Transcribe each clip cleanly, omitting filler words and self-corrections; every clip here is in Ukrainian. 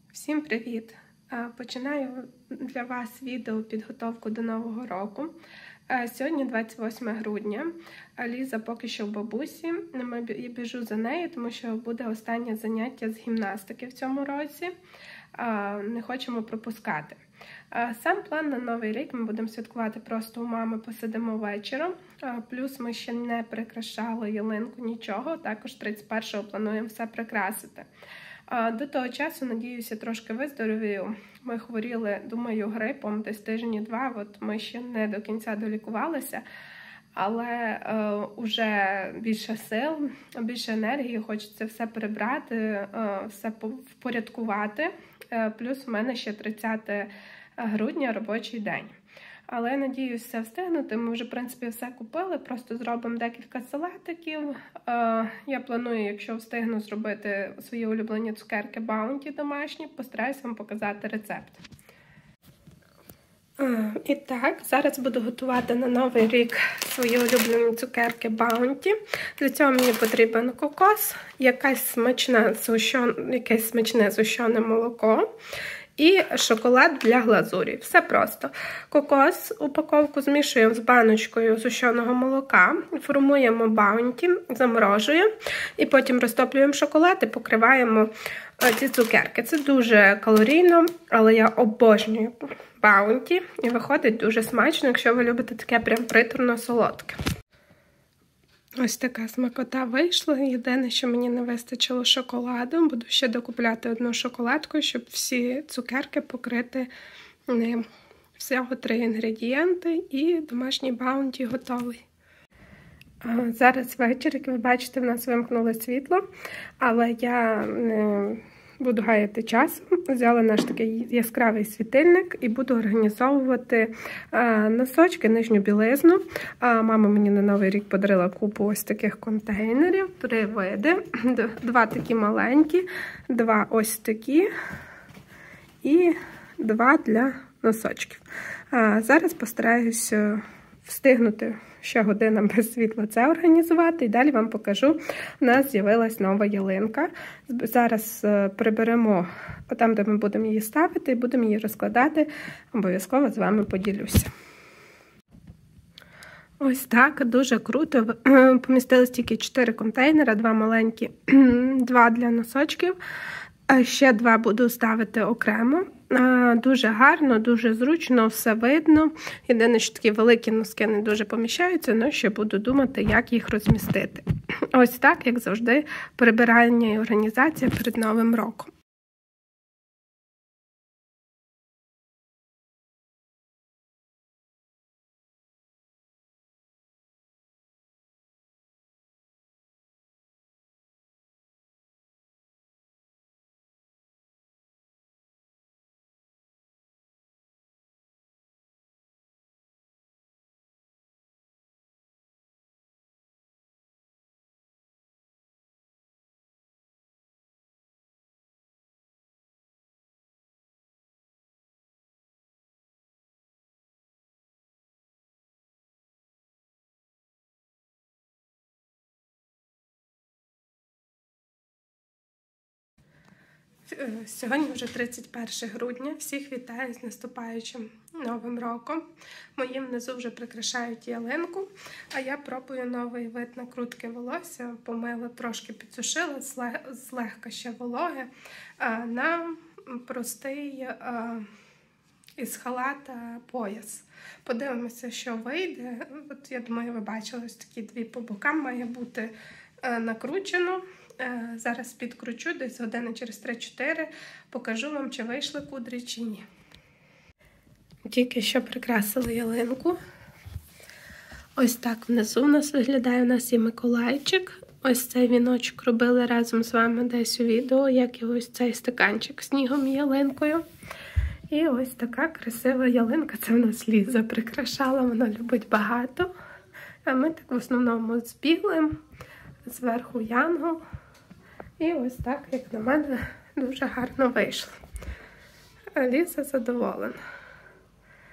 Всім привіт! Починаю для вас відео підготовку до Нового року. Сьогодні 28 грудня. Ліза поки що в бабусі. Я біжу за нею, тому що буде останнє заняття з гімнастики в цьому році. Не хочемо пропускати. Сам план на Новий рік ми будемо святкувати просто у мами, посидимо вечором. Плюс ми ще не прикрашали ялинку, нічого. Також 31-го плануємо все прикрасити. До того часу, надіюся, трошки виздоровію. Ми хворіли, думаю, грипом десь тижні-два, от ми ще не до кінця долікувалися, але вже більше сил, більше енергії, хочеться все прибрати, все впорядкувати. Плюс у мене ще 30 грудня робочий день. Але я надіюсь все встигнути. Ми вже, в принципі, все купили, просто зробимо декілька салатиків. Я планую, якщо встигну, зробити свої улюблені цукерки Bounty домашні. Постараюсь вам показати рецепт. І так, зараз буду готувати на Новий рік свої улюблені цукерки Bounty. Для цього мені потрібен кокос, якесь смачне згущене молоко і шоколад для глазурі. Все просто. Кокос, упаковку змішуємо з баночкою згущеного молока, формуємо Bounty, заморожуємо і потім розтоплюємо шоколад і покриваємо ці цукерки. Це дуже калорійно, але я обожнюю Bounty і виходить дуже смачно, якщо ви любите таке прям приторно-солодке. Ось така смакота вийшла. Єдине, що мені не вистачило шоколаду. Буду ще докупляти одну шоколадку, щоб всі цукерки покрити ним. Всього 3 інгредієнти і домашній Bounty готовий. Зараз вечір, як ви бачите, в нас вимкнуло світло, але я не буду гаяти час. Взяла наш такий яскравий світильник і буду організовувати носочки, нижню білизну. Мама мені на Новий рік подарила купу ось таких контейнерів, 3 види. 2 такі маленькі, 2 ось такі і 2 для носочків. Зараз постараюся встигнути ще година без світла це організувати. І далі вам покажу, у нас з'явилась нова ялинка. Зараз приберемо там, де ми будемо її ставити, і будемо її розкладати. Обов'язково з вами поділюся. Ось так, дуже круто. Помістились тільки 4 контейнери, 2 маленькі, 2 для носочків. Ще 2 буду ставити окремо. Дуже гарно, дуже зручно, все видно. Єдине, що такі великі носки не дуже поміщаються, але ще буду думати, як їх розмістити. Ось так, як завжди, прибирання і організація перед Новим роком. Сьогодні вже 31 грудня. Всіх вітаю з наступаючим Новим роком. Мої внизу вже прикрашають ялинку, а я пробую новий вид накрутки волосся. Помила, трошки підсушила, злегка ще вологе, на простий із халата пояс. Подивимося, що вийде. От, я думаю, ви бачили, ось такі 2 по бокам має бути накручено. Зараз підкручу, десь години через 3-4, покажу вам, чи вийшли кудрі, чи ні. Тільки що прикрасили ялинку. Ось так внизу у нас виглядає, у нас є Миколайчик. Ось цей віночок робили разом з вами десь у відео, як і ось цей стаканчик снігом і ялинкою. І ось така красива ялинка, це в нас Ліза прикрашала, вона любить багато. А ми так в основному з білим, зверху янгол. І ось так, як на мене, дуже гарно вийшло. Ліза задоволена.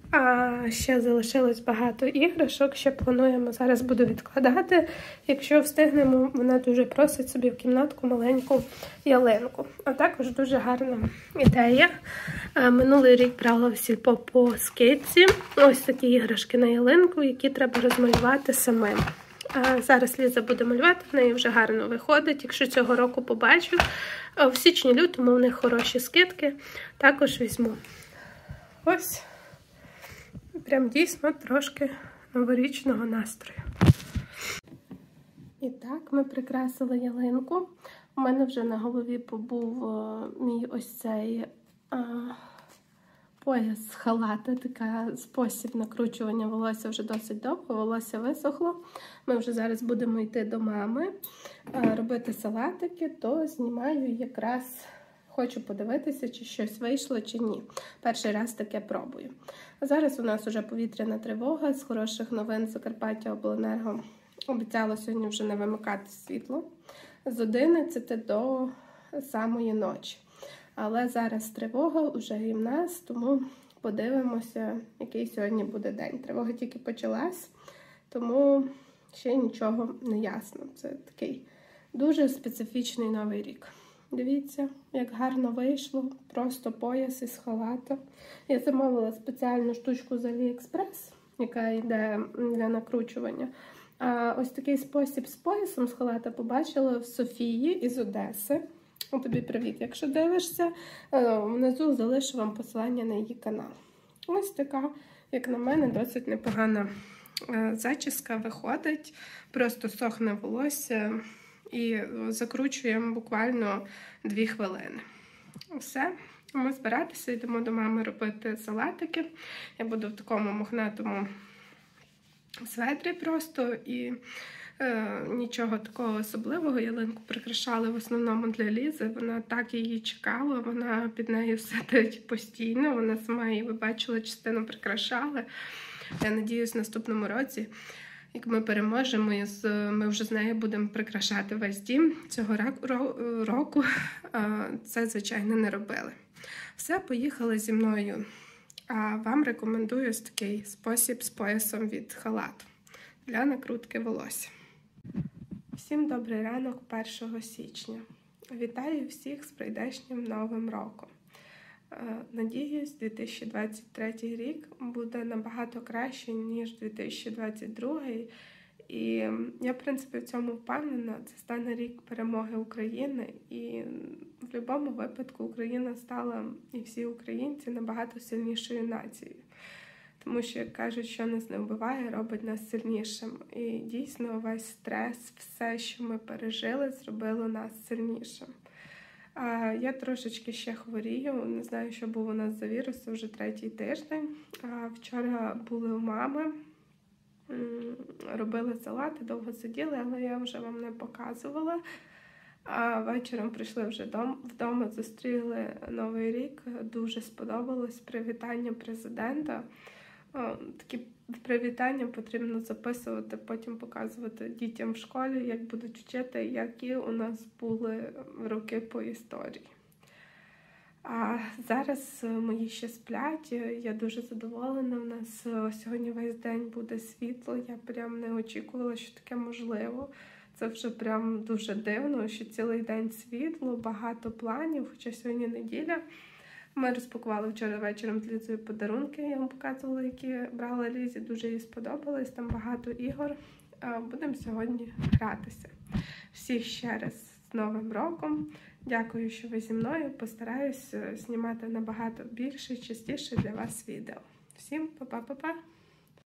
А ще залишилось багато іграшок, ще плануємо, зараз буду відкладати. Якщо встигнемо, вона дуже просить собі в кімнатку маленьку ялинку. А також дуже гарна ідея. Минулий рік брала в сільпо по скидці ось такі іграшки на ялинку, які треба розмалювати самим. Зараз Ліза буде малювати, в неї вже гарно виходить. Якщо цього року побачу, в січні-лютому в них хороші скидки, також візьму. Ось. Прям дійсно трошки новорічного настрою. І так, ми прикрасили ялинку. У мене вже на голові побув мій ось цей пояс халата, такий спосіб накручування волосся вже досить довго, волосся висохло. Ми вже зараз будемо йти до мами, робити салатики, то знімаю якраз... Хочу подивитися, чи щось вийшло, чи ні. Перший раз таке пробую. А зараз у нас вже повітряна тривога. З хороших новин Закарпаття Обленерго обіцяло сьогодні вже не вимикати світло з 11 до самої ночі. Але зараз тривога вже і в нас, тому подивимося, який сьогодні буде день. Тривога тільки почалась, тому ще нічого не ясно. Це такий дуже специфічний новий рік. Дивіться, як гарно вийшло, просто пояс із халата. Я замовила спеціальну штучку з Aliexpress, яка йде для накручування. А ось такий спосіб з поясом з халата побачила в Софії із Одеси. Тобі привіт, якщо дивишся. Внизу залишу вам посилання на її канал. Ось така, як на мене, досить непогана зачіска виходить. Просто сохне волосся. І закручуємо буквально 2 хвилини. Все, ми збиратися, йдемо до мами робити салатики. Я буду в такому мохнатому светрі просто і нічого такого особливого. Ялинку прикрашали в основному для Лізи. Вона так її чекала, вона під нею сидить постійно. Вона сама її, ви бачили, частину прикрашали. Я надіюсь, в наступному році, як ми переможемо, ми вже з нею будемо прикрашати весь дім. Цього року це, звичайно, не робили. Все, поїхали зі мною. А вам рекомендую ось такий спосіб з поясом від халату для накрутки волосся. Всім добрий ранок 1 січня. Вітаю всіх з прийдешнім Новим роком. Надіюсь, 2023 рік буде набагато краще, ніж 2022. І я, в принципі, в цьому впевнена. Це стане рік перемоги України. І в будь-якому випадку Україна стала, і всі українці, набагато сильнішою нацією. Тому що, як кажуть, що нас не вбиває, робить нас сильнішим. І дійсно весь стрес, все, що ми пережили, зробило нас сильнішим. Я трошечки ще хворію, не знаю, що був у нас за вірус, це вже 3-й тиждень. Вчора були у мами, робили салати, довго сиділи, але я вже вам не показувала. А вечором прийшли вже вдома, зустріли Новий рік, дуже сподобалось привітання президента. Такі привітання потрібно записувати, потім показувати дітям в школі, як будуть вчити, які у нас були роки по історії. А зараз мої ще сплять, я дуже задоволена, у нас сьогодні весь день буде світло, я прям не очікувала, що таке можливо. Це вже прям дуже дивно, що цілий день світло, багато планів, хоча сьогодні неділя. Ми розпакували вчора вечором з Лізою подарунки, я вам показувала, які брала Лізі, дуже їй сподобалось, там багато ігор. Будемо сьогодні гратися. Всіх ще раз з Новим роком. Дякую, що ви зі мною. Постараюсь знімати набагато більше, частіше для вас відео. Всім па-па-па-па!